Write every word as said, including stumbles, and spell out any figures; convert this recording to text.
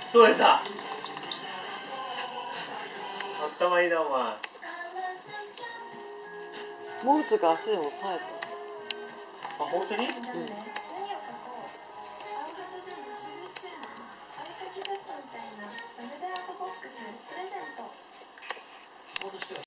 取れた。頭いいなお前。 モーツが足で押さえた。 あ、本当に？ うん。